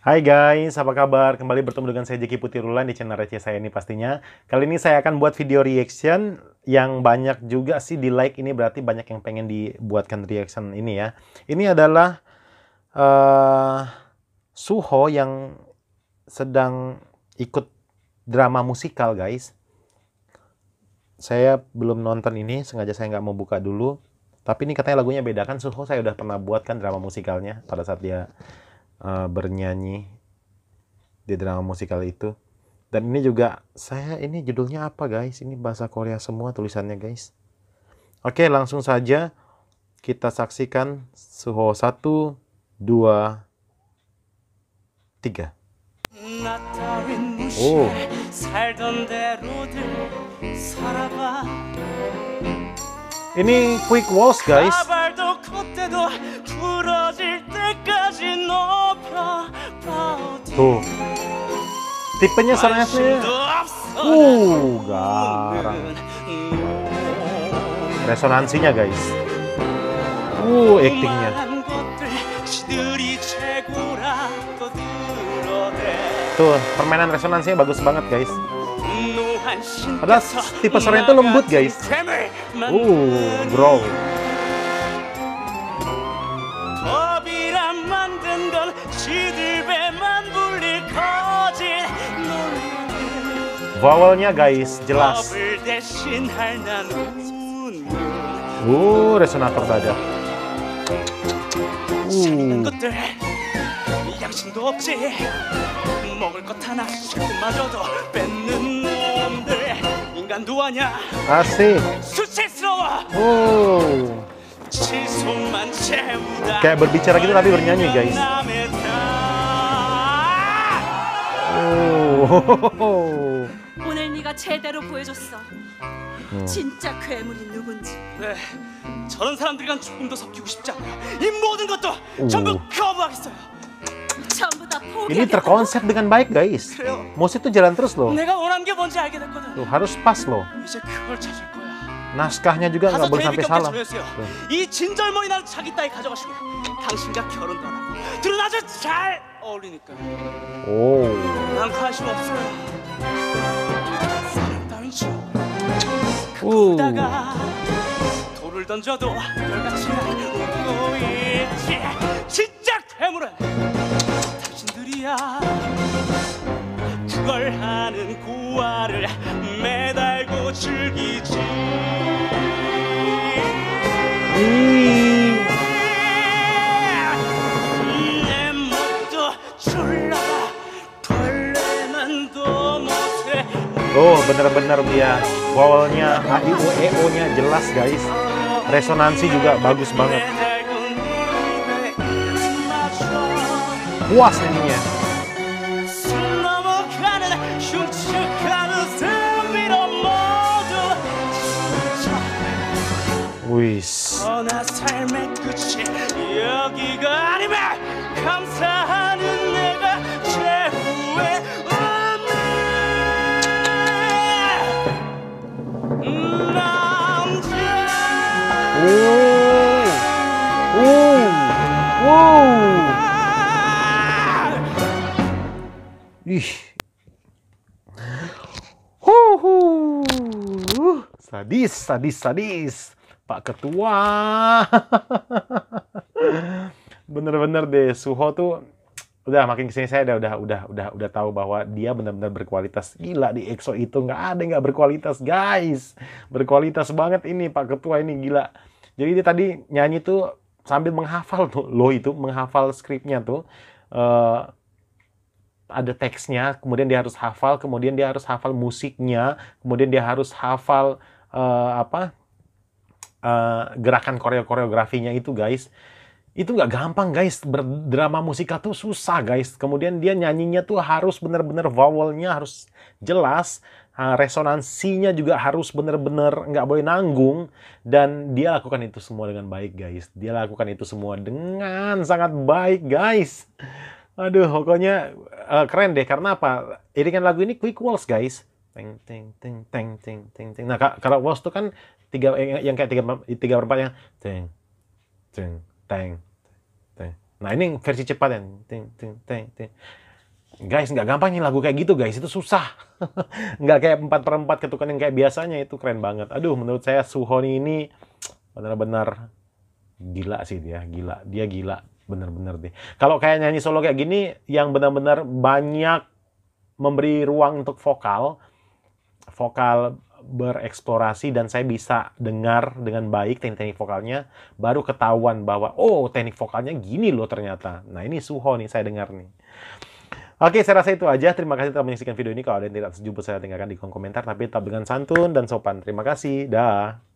Hai guys, apa kabar? Kembali bertemu dengan saya Jeki Putirulan di channel receh saya ini pastinya. Kali ini saya akan buat video reaction yang banyak juga sih di like. Ini berarti banyak yang pengen dibuatkan reaction ini ya. Ini adalah Suho yang sedang ikut drama musikal guys. Saya belum nonton ini, sengaja saya nggak mau buka dulu. Tapi ini katanya lagunya beda kan. Suho saya udah pernah buat kan drama musikalnya pada saat dia bernyanyi di drama musikal itu. Dan ini juga ini judulnya apa guys? Ini bahasa Korea semua tulisannya guys. Oke, langsung saja kita saksikan Suho 1, 2, 3. Oh. Ini quick waltz guys. Tuh. Tipenya serangannya. Garang. Resonansinya guys. Aktingnya. Tuh, permainan resonansinya bagus banget guys. Padahal tipe suaranya itu lembut guys. Growl. Vowelnya guys, jelas. Resonator dada. Asik. Kayak berbicara gitu tapi bernyanyi guys. 오늘 네가 제대로 보여줬어. 진짜 괴물이 누군지. 네, 저런 사람들이랑 조금도 섞이고 싶지 않아요. 이 모든 것도 전부 거부하겠어요. 전부 다 Ini 포기하겠다고? terkonsep dengan baik guys. Musik tuh jalan terus loh. 내가 원하는 게 뭔지 알게 됐거든. Tuh, harus pas loh. 이제 그걸 찾을 거야. Naskahnya juga nggak 가서 boleh sampai 데뷔 salah. 정했어요. 이 진절머리 나는 자기 따위 가져가시고 당신과 결혼도 안 하고 둘은 아주 잘 어울리니까. 난 관심 없어요. 사랑 따윈 줘. 그러다가 돌을 던져도 별같이 날 웃고 있지. 진짜 괴물은 당신들이야. 그걸 하는 고아를 매달고 즐기지. 내 몫도 졸라가 벌레만도 못해. Bener-bener dia vowelnya A-I-U-E-O-nya jelas guys. Resonansi juga bagus banget. Puas nyanyinya. Wis. 삶의 끝이 여기가 아니면 감사하는 내가 최후의 남자. Ih. Sadis. Pak Ketua. Bener-bener deh, Suho tuh udah makin kesini saya udah tahu bahwa dia benar-benar berkualitas. Gila di EXO itu nggak ada yang nggak berkualitas guys. Berkualitas banget ini Pak Ketua ini gila. Jadi dia tadi nyanyi tuh sambil menghafal tuh menghafal skripnya tuh. Ada teksnya, kemudian dia harus hafal, kemudian dia harus hafal musiknya, kemudian dia harus hafal gerakan koreografinya itu guys. Itu nggak gampang guys, berdrama musikal tuh susah guys. Kemudian dia nyanyinya tuh harus bener-bener vowelnya harus jelas, resonansinya juga harus bener-bener nggak boleh nanggung. Dan dia lakukan itu semua dengan baik guys. Dia lakukan itu semua dengan sangat baik guys. Aduh, pokoknya keren deh. Karena apa? Iringan lagu ini quick waltz guys. Teng teng teng teng teng teng teng. Nah, kalau waltz tuh kan yang kayak tiga per empat yang teng teng teng teng Nah, ini versi cepat ya. Ting, ting, ting, ting. Guys, nggak gampang nih lagu kayak gitu, guys. Itu susah. Nggak kayak 4/4 ketukan yang kayak biasanya. Itu keren banget. Aduh, menurut saya Suhoni ini benar-benar gila sih dia. Gila. Dia gila. Bener-bener deh. Kalau kayak nyanyi solo kayak gini, yang benar-benar banyak memberi ruang untuk vokal bereksplorasi, dan saya bisa dengar dengan baik teknik-teknik vokalnya, baru ketahuan bahwa, oh, teknik vokalnya gini loh ternyata. Nah, ini Suho nih, saya dengar nih. Oke, saya rasa itu aja. Terima kasih telah menyaksikan video ini. Kalau ada yang tidak setuju, saya tinggalkan di kolom komentar, tapi tetap dengan santun dan sopan. Terima kasih. Dah.